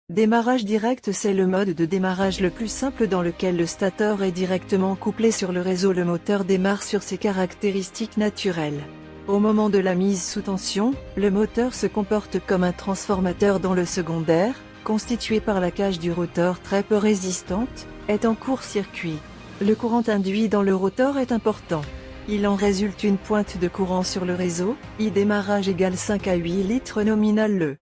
Démarrage direct. C'est le mode de démarrage le plus simple dans lequel le stateur est directement couplé sur le réseau. Le moteur démarre sur ses caractéristiques naturelles. Au moment de la mise sous tension, le moteur se comporte comme un transformateur dont le secondaire, constitué par la cage du rotor très peu résistante, est en court-circuit. Le courant induit dans le rotor est important. Il en résulte une pointe de courant sur le réseau, I démarrage égale 5 à 8 litres nominal. Le